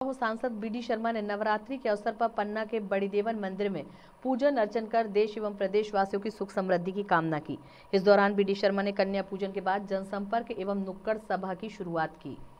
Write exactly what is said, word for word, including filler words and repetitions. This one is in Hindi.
हो सांसद बी डी शर्मा ने नवरात्रि के अवसर पर पन्ना के बड़ी देवन मंदिर में पूजन अर्चन कर देश एवं प्रदेश वासियों की सुख समृद्धि की कामना की। इस दौरान बी डी शर्मा ने कन्या पूजन के बाद जनसंपर्क एवं नुक्कड़ सभा की शुरुआत की।